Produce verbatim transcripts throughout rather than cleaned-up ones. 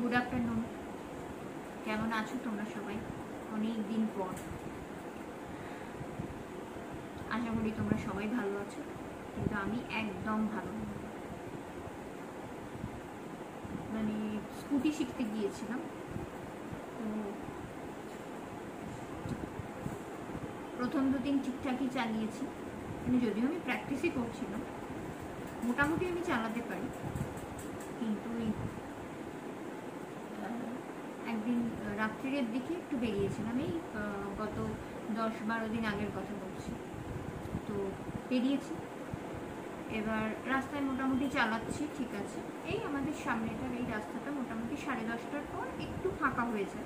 Good afternoon, কেমন আছো তোমরা সবাই? অনেক দিন পর। আশা করি তোমরা সবাই ভালো আছো, কিন্তু আমি একদম ভালো না। মানে স্কুটি শিখতে গিয়েছিলাম, তো প্রথম দুদিন ঠিকঠাকই চালিয়েছি, মানে যদিও আমি প্র্যাকটিসই করছিলাম, মোটামুটি আমি চালাতে পারি। কিন্তু একদিন রাত্রির দিকে একটু বেরিয়েছিলাম, এই গত দশ বারো দিন আগের কথা বলছি। তো বেরিয়েছি, এবার রাস্তায় মোটামুটি চালাচ্ছি, ঠিক আছে। এই আমাদের সামনেটার এই রাস্তাটা মোটামুটি সাড়ে দশটার পর একটু ফাঁকা হয়ে যায়।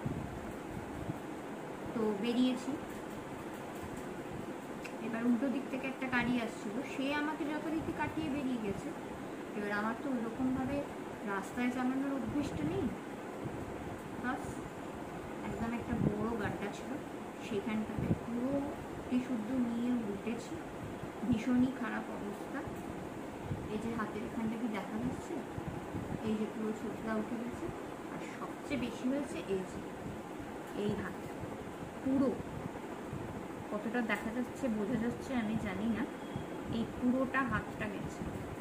তো বেরিয়েছি, এবার উল্টো দিক থেকে একটা গাড়ি আসছিল, সে আমাকে যথারীতি কাটিয়ে বেরিয়ে গেছে। এবার আমার তো ওইরকমভাবে রাস্তায় চালানোর অভ্যেসটা নেই। বাস একদম একটা বড় গাড্ডা ছিল, সেখানটাতে পুরো শুদ্ধ নিয়ে উল্টেছি, ভীষণই খারাপ অবস্থা। এই যে হাতের এখানটা কি দেখা যাচ্ছে, এই যে পুরো ছোটলা উঠে গেছে। আর সবচেয়ে বেশি হয়েছে এই যে এই হাত, পুরো কতটা দেখা যাচ্ছে বোঝা যাচ্ছে আমি জানি না, এই পুরোটা হাতটা গেছে।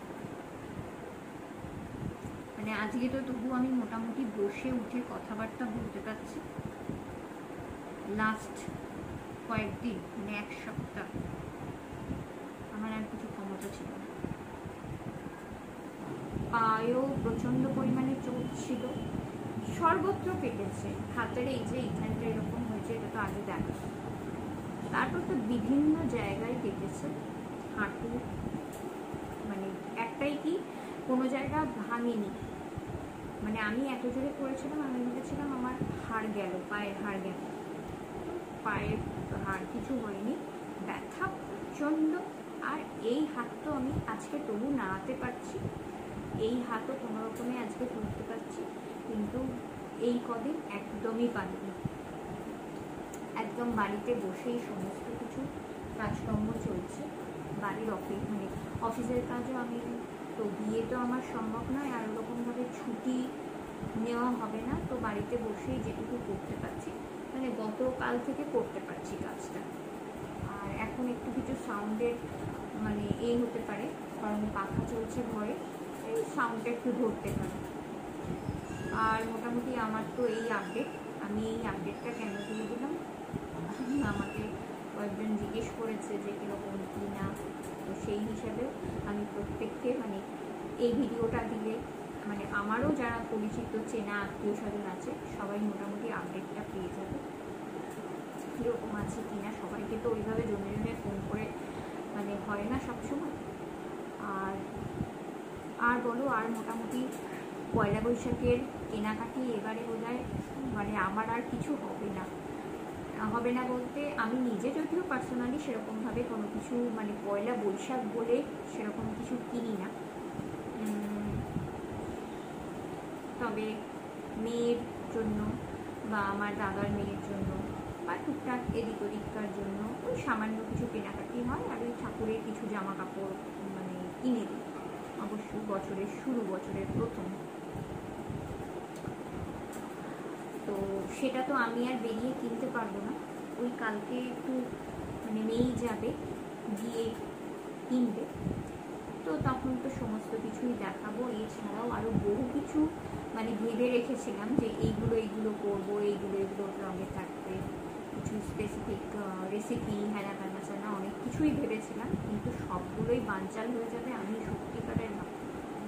মানে আজকে তো তবু আমি মোটামুটি বসে উঠে কথাবার্তা বলতে পারছি। লাস্ট কয়েকদিন মানে এক সপ্তাহ আমার আর কিছু ক্ষমতা ছিল না। পায়েও প্রচণ্ড পরিমাণে চোট ছিল, সর্বত্র কেটেছে। হাতের এই যে এইখানটা এরকম হয়েছে, এটা তো আগে দেখা। তারপর তো বিভিন্ন জায়গায় কেটেছে, হাঁটু, মানে একটাই কি কোনো জায়গা ভাঙেনি। মানে আমি এত জোরে করেছিলাম, আমি ভেবেছিলাম আমার হাড় গেল, পায়ের হাড় গেল। পায়ের হাড় কিছু হয়নি, ব্যথা প্রচণ্ড। আর এই হাত তো আমি আজকে তবু নাড়াতে পারছি, এই হাতও কোনো রকমে আজকে তুলতে পারছি, কিন্তু এই কদিন একদমই পারিনি। একদম বাড়িতে বসেই সমস্ত কিছু কাজকর্ম চলছে, বাড়ির অফিস মানে অফিসের কাজও আমি তো গিয়ে তো আমার সম্ভব নয়, আর ওরকমভাবে ছুটি নেওয়া হবে না। তো বাড়িতে বসেই যেটুকু করতে পারছি, মানে গতকাল থেকে করতে পারছি কাজটা। আর এখন একটু কিছু সাউন্ডের মানে এই হতে পারে, কারণ পাখা চলছে ঘরে, এই সাউন্ডটা একটু ধরতে পারে। আর মোটামুটি আমার তো এই আপডেট। আমি এই আপডেটটা কেন দিয়ে দিলাম, আমাকে কয়েকজন জিজ্ঞেস করেছে যে কীরকম কী না, তো সেই হিসাবে আমি প্রত্যেককে মানে এই ভিডিওটা দিলে মানে আমারও যারা পরিচিত চেনা আত্মীয় স্বজন আছে সবাই মোটামুটি আপডেটটা পেয়ে যাবে, কীরকম আছে কি না। সবাইকে তো ওইভাবে জমে জমে ফোন করে মানে হয় না সবসময়। আর আর বলো, আর মোটামুটি পয়লা বৈশাখের কেনাকাটি এবারে বোধহয় মানে আমার আর কিছু হবে না। হবে না বলতে, আমি নিজে যদিও পার্সোনালি সেরকমভাবে কোনো কিছু মানে পয়লা বৈশাখ বলে সেরকম কিছু কিনি না, তবে মেয়ের জন্য বা আমার দাদার মেয়ের জন্য বা টুকটাক এদিক ওদিককার জন্য ওই সামান্য কিছু কেনাকাটি হয়। আর ওই ঠাকুরের কিছু জামা কাপড় মানে কিনে দিই, অবশ্যই বছরের শুরু, বছরের প্রথম। তো সেটা তো আমি আর বেরিয়ে কিনতে পারবো না, ওই কালকে একটু মানে মেয়েই যাবে গিয়ে কিনবে, তো তখন তো সমস্ত কিছুই দেখাবো। এছাড়াও আরও বহু কিছু মানে ভেবে রেখেছিলাম যে এইগুলো এইগুলো করবো, এইগুলো এগুলো রঙে থাকবে, কিছু স্পেসিফিক রেসিপি, হ্যানা ত্যানা চানা অনেক কিছুই ভেবেছিলাম, কিন্তু সবগুলোই বানচাল হয়ে যাবে, আমি সত্যিকারের ভাবতে পারবো।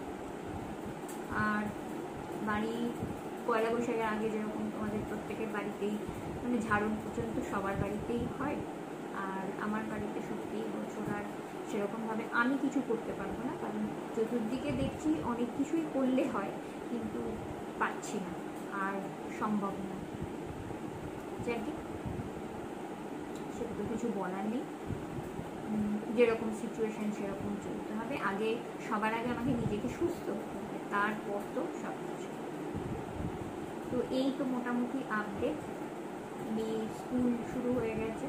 আর বাড়ি পয়লা বৈশাখের আগে যেরকম তোমাদের প্রত্যেকের বাড়িতেই মানে ঝাড়ন পর্যন্ত সবার বাড়িতেই হয়, আর আমার বাড়িতে সত্যিই বছর আর সেরকমভাবে আমি কিছু করতে পারবো না, কারণ চতুর্দিকে দেখছি অনেক কিছুই করলে হয়, কিন্তু পাচ্ছি না, আর সম্ভব না। যাকে সেটা তো কিছু বলার নেই, যেরকম সিচুয়েশান সেরকম চলতে হবে। আগে সবার আগে আমাকে নিজেকে সুস্থ হতে হবে, তারপর তো সব কিছু। তো এই তো মোটামুটি আপডেট। মেয়ে স্কুল শুরু হয়ে গেছে,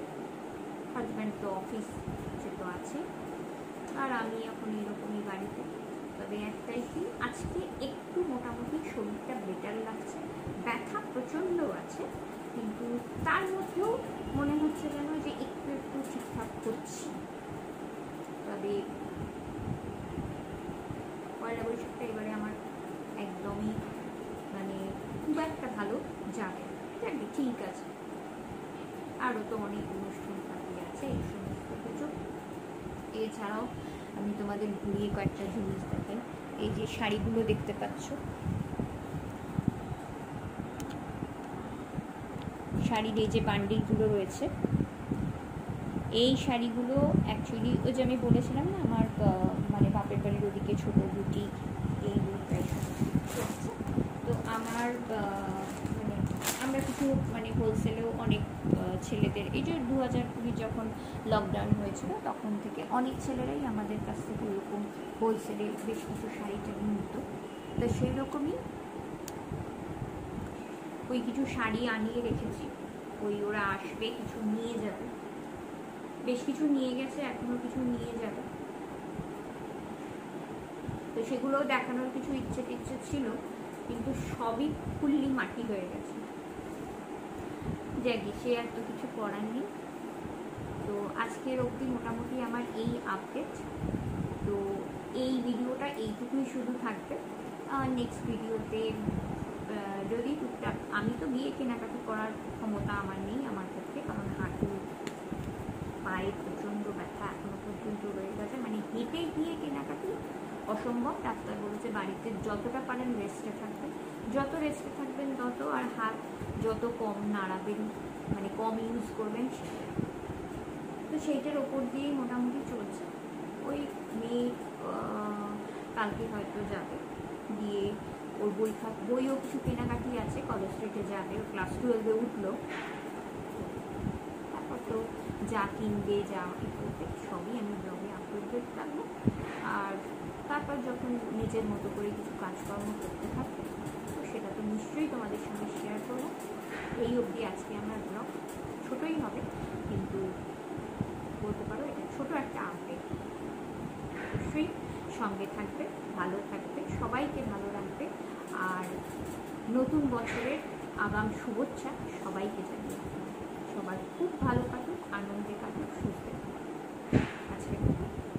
হাজব্যান্ড তো অফিস সে তো আছে, আর আমি এখন এরকমই বাড়িতে। তো তবে একটাই কি, আজকে একটু মোটামুটি শরীরটা বেটার লাগছে, ব্যথা প্রচণ্ড আছে, কিন্তু তার মধ্যেও মনে হচ্ছে যেন যে একটু একটু ঠিকঠাক করছি। তবে পয়লা বৈশাখটা এবারে আমার একদমই মানে খুব একটা ভালো যাবে, যাকে ঠিক আছে, আরও তো অনেক অনুষ্ঠান বাকি আছে এই সমস্ত কিছু। এছাড়াও আমি তোমাদের ঘুরিয়ে কয়েকটা জিনিস দেখাই। এই যে শাড়িগুলো দেখতে পাচ্ছ, শাড়ির এই যে বান্ডিলগুলো রয়েছে, এই শাড়িগুলো অ্যাকচুয়ালি ওই যে আমি বলেছিলাম না আমার মানে বাপের বাড়ির ওদিকে ছোটো বুটিক, এই বুটিকটাই চলছে। তো আমার মানে আমরা কিছু মানে হোলসেলেও অনেক ছেলেদের, এই যে দু হাজার কুড়ি যখন লকডাউন হয়েছিল তখন থেকে অনেক ছেলেরাই আমাদের কাছ থেকে এরকম হোলসেলে বেশ কিছু শাড়ি টাড়ি নিত। তো সেই রকমই ওই কিছু শাড়ি আনিয়ে রেখেছি, ওই ওরা আসবে কিছু নিয়ে যাবে, বেশ কিছু নিয়ে গেছে, এখনো কিছু নিয়ে যাবে। তো সেগুলোও দেখানোর কিছু ইচ্ছে টিচ্ছে ছিল, কিন্তু সবই ফুললি মাটি হয়ে গেছে। যাকে সে আর তো কিছু করার নেই। তো আজকের অবধি মোটামুটি আমার এই আপডেট। তো এই ভিডিওটা এইটুকুই শুধু থাকবে। নেক্সট ভিডিওতে যদি টুকটাক, আমি তো গিয়ে কেনাকাটি করার ক্ষমতা আমার নেই আমার পক্ষে, কারণ হাঁটু পায়ে প্রচণ্ড ব্যথা এখনো পর্যন্ত রয়ে গেছে, মানে হেঁটে গিয়ে কেনাকাটি অসম্ভব। ডাক্তার বলেছে বাড়িতে যতটা পারেন রেস্টে থাকবেন, যত রেস্টে থাকবেন তত, আর হাত যত কম নাড়াবেন মানে কম ইউজ করবেন। তো সেইটার ওপর দিয়েই মোটামুটি চলছে। ওই মেয়ে কালকে হয়তো যাবে, গিয়ে ওর বই খাত বইও কিছু কেনাকাটি আছে, কলেজ স্ট্রিটে যাবে, ও ক্লাস টুয়েলভে উঠলো, তারপর তো যা কিনবে যা করবে সবই আমি ব্লগে আপলোড করতে থাকবো। আর তারপর যখন নিজের মতো করে কিছু কাজকর্ম করতে থাকবে তো সেটা তো নিশ্চয়ই তোমাদের সঙ্গে শেয়ার করবো। এই অবধি আজকে আমার ব্লগ ছোটোই হবে, কিন্তু বলতে পারো এটা ছোটো একটা আপডেট। অবশ্যই সঙ্গে থাকবে, ভালো থাকবে, সবাইকে ভালো রাখবে, আর নতুন বছরের আগাম শুভেচ্ছা সবাইকে জানিয়ে সবার খুব ভালো কাটুক, আনন্দে কাটুক, সুস্থ কাটুক। আজকে